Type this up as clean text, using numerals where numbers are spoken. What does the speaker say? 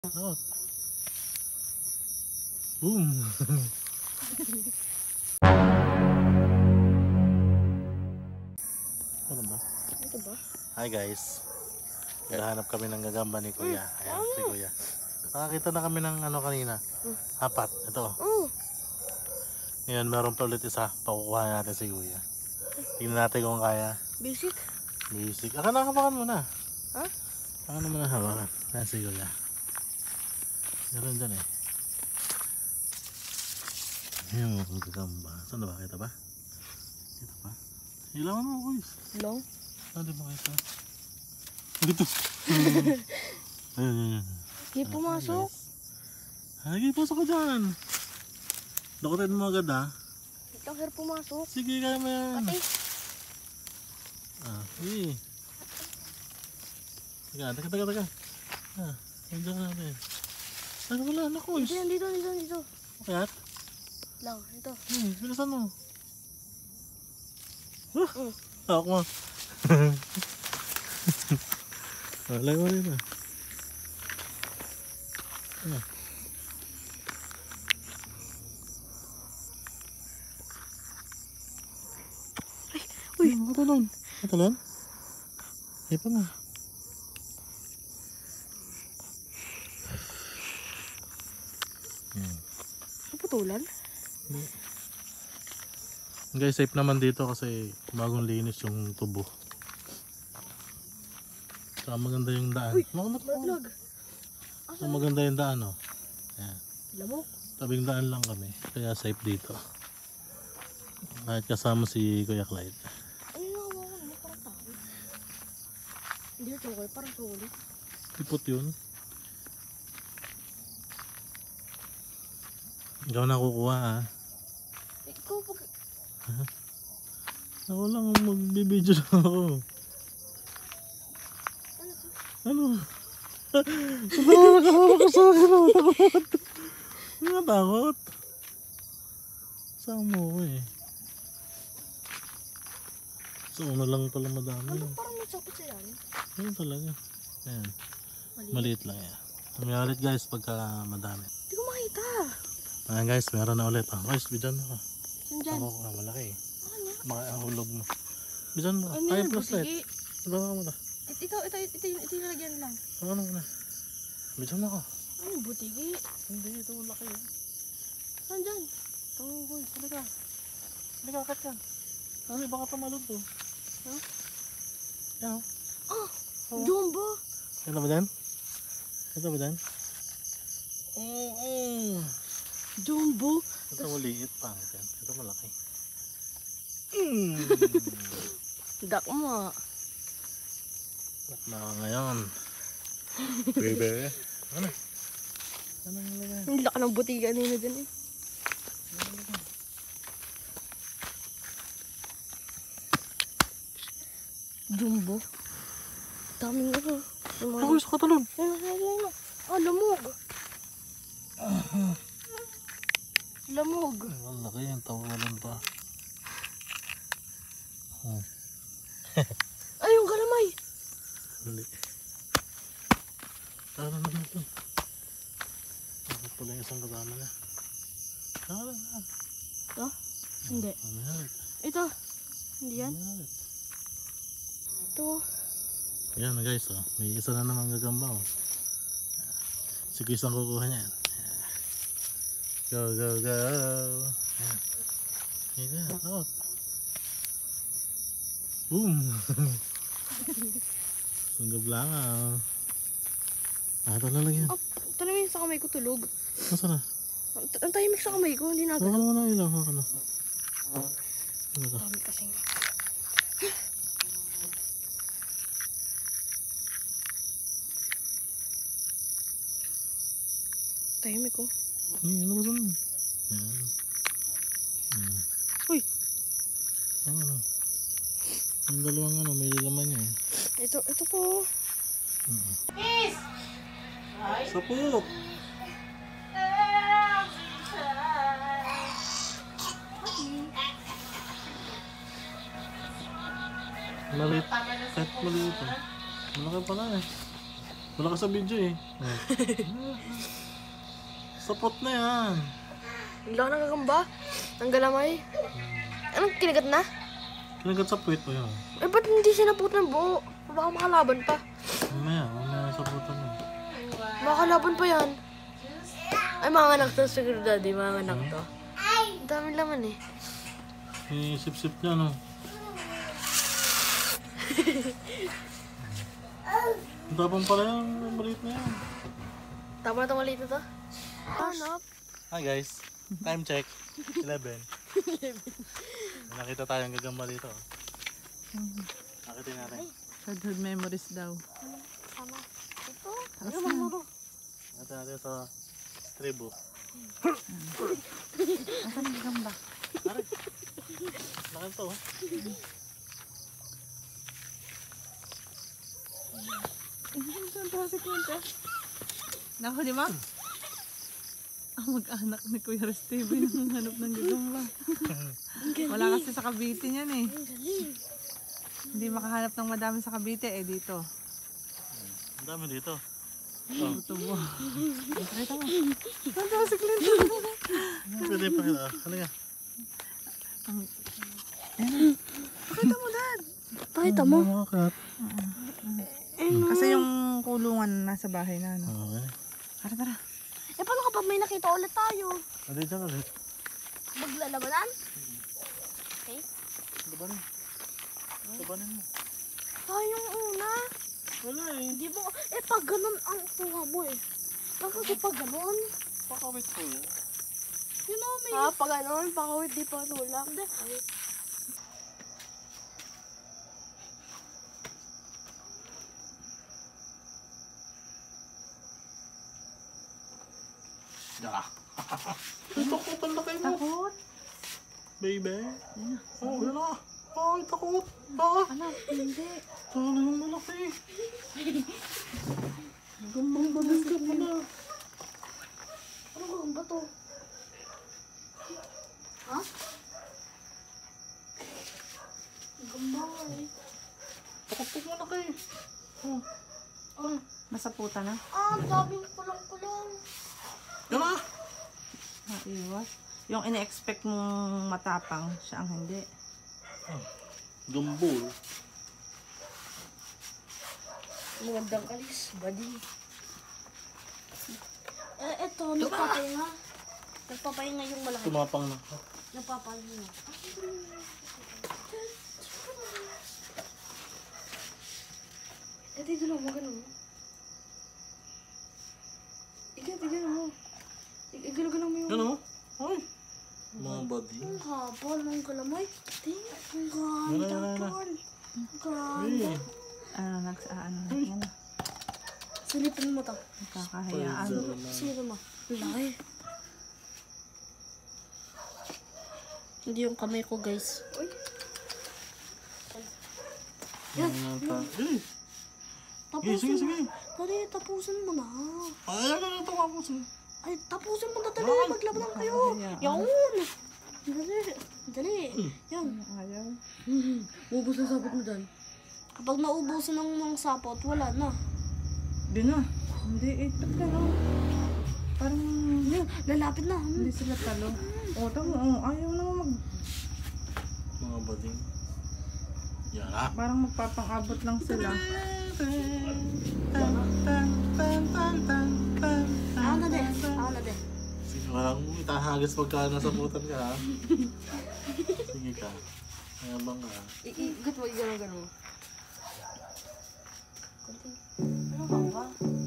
Oh. Boom. Ano ba? Ito ba? Hi guys. Naghahanap kami ng gagamba ni Kuya. Ayan si Kuya. Nakakita na kami ng ano kanina. Apat. Ito. Oh. Ngayon meron pa ulit isa. Pakukuha natin si Kuya. Tingnan natin kung kaya. Basic. Basic. Hawakan mo na. Ha? Hawakan mo na hawakan. Ayan si Kuya. Meron dyan eh. Ayan mga gagamba. Saan na ba? Kita ba? Kita ba? Ilawan mo guys. Long. Saan di mo kita? Dito. Ayan. Hindi pumasok. Sige, pasok ka dyan. Dakutin mo agad ha. Ito sir pumasok. Sige, kaya mo yan. Pati. Sige. Taga. Nandiyan ka natin. Ano wala, anak ko. Dito. Kayat? Lang, ito. Bilisan mo. Hawak mo. Lagay mo rin ah. Uy. Matalon. Ay pa nga. Naputulan? Guys, safe naman dito kasi bagong linis yung tubo. Saka maganda yung daan. Uy, naglag. So, maganda yung daan oh. Ayan. Lamok. Tabing daan lang kami. Kaya safe dito. Kahit kasama si Kuya Clyde. Ano yung hawakan mo? Parang tao. Hindi ito okay, parang sulit. Ipot yun. Ikaw na kukuha ha. Ikaw pag... Ako lang magbibideo na ako. Ano? Nakakawala ka sa akin ako. Takot. Hindi nga takot. Saan mo ko eh. So una lang pala madami. Ano parang may sakit sa yan? Ano talaga. Ayan. Maliit lang yan. Maliit guys pagka madami. Hindi ko makita. Ayan guys, meron na ulit. Guys, bidyan mo ka. Saan dyan? Ako ka, malaki eh. Ano? Makahulog mo. Bidyan mo ka. Ano Ay, yan? plus light. Butigi? Ito mo na. Ito yung nilagyan lang. Ano na. Bidyan mo ka. Ano butigi? Hindi, ito malaki eh. Saan dyan? Ito, boy. Halika. Halika, kat ka. Ano, baka tumalon to. Ha? Yan o. Ah! Oo. Jumbo! Ito ba dyan? Ito ba dyan? Oo. Jumbo! Ito maliit pa. Ito malaki. Dak mo. At na ngayon. Bebe. Ano? Ano yung lagay? Ang laki ng butiga nila dyan eh. Jumbo. Daming ano. Ako sa katalon. Ayun. Ah, lamog. Lamog. Ang laki yung tawalan pa. Ay, yung kalamay. Hindi. Tara na ito. Bakit pala yung isang kasama niya? Tara na. Ito? Hindi. Ano yan? Ito. Hindi yan. Ito. Ayan na guys, oh. May isa na naman gagamba. Oh. Si Chris ang kukuha niyan. Go, go, go. Ayan. Ayan. Oh. Boom. Sunggab lang ah. Ito na lang yan. Ah, tanawin sa kamay ko tulog. Nasaan na? Ang tahimik sa kamay ko, hindi Hawakan nagalaw. mo na ilaw. Hawakan na. Ano to? Dami kasing. Tahimik ko. Ano ba saan? Ayan. Uy! Ano? Yung dalawang ano, may laman niya eh. Ito po. Sapok! Maliit. Kahit maliit eh. Malaki pala eh. Wala ka sa video eh. Sapot na yan. Bigla ka nagagamba. Ang galamay. Anong kinagat na? Kinagat sa puwit mo yun. Eh, ba't hindi sinapot ng buo? Baka makalaban pa. Mamaya saputan mo. Makalaban pa yan. Ay, mga anak to, siguro daddy, mga anak to. Ang daming laman eh. Sip-sip niya, no? Ang tapang pala yan, ang maliit na yan. Tama na itong maliit na to? Hanap. Hi guys, time check, 11. Nakita tayong gagamba dito. Nakitin natin. Childhood memories daw. Sama. Ito? Taas Ano na. maro? Natin natin sa tribo. Asan ang gamba? Aray! Laking to, oh. Saan pa si Quinta? Nahuli mo? Ang mag-anak ni Kuya Resteven ang hanap ng gagamba. Wala kasi sa Cavite niyan eh. Ang galing. Hindi makahanap ng madami sa Cavite eh dito. Ang dami dito. Tubo. Pakita mo. Saan pa si Quinta? Pwede pa kita. Ano nga? Pakita mo, Dad. Pakita mo. Mga kat. Kasi yung kulungan nasa bahay na. Ano? Okay. Tara. Eh, paano kapag may nakita ulit tayo? Adi dyan ulit. Maglalabanan? Okay. Labanin. Labanin mo. Tayo yung una. Wala eh. Hindi mo, eh pag ganun ang kuha mo eh. Bakit pag ganun? Pakawit ko yun. You know me. Ah, pag ganun, pakawit di pa tulak. Hindi. Ah. Takot ang laki mo. Takot? Baby. Oh, yun na. Ay, takot. Ah. Anak, hindi. Talo yung malaki. Gambang balis ka pa na. Ano ba to? Ha? Gamba eh. Takot pag malaki. Oh. Ah. Nasaputa na. Ah, ang daming kulang-kulang. Yan na. Naiwas. Yung ina-expect mong matapang, siya ang hindi. Gambol. Magandang kalis, buddy. Eh, eto, nagpapahinga. Nagpapahinga yung malaki. Tumapang na. Nagpapahinga. Eh, dito lang, wag ganun. Igano mo. Igano mo yung... Yan o. Ay. Mga body. Ang habol ng galamay. Ang Wala, ganda, wala, wala. tol. Ang ganda. Hey. Ano, yan. Silipin mo to. Nakakahayaan. Silipin mo. Laki. Hindi yung kamay ko, guys. Uy. Yan. Hey. Tapusin Sige. mo. Dali, tapusin mo na. Ay, ano na tapos eh. Ay, tapusin mo na. Dali, Ay. maglabanan kayo. Yan. Dali. Yan. Ayaw. Ubus ang sapot mo dyan. Kapag naubusan ng mga sapot, wala na. Di na. Hindi, ba't gano'n? Parang Yan, lalapit na. hindi sila talo. O, tama. Ayaw na mag... Mga bading. Yan ah. Parang magpapang-abot lang sila. Ako na de. Sige, walang itahagis pagka nasa putan ka ha. Sige ka. Mayabang ka. Igat mo, igano. Konti. Ano ba?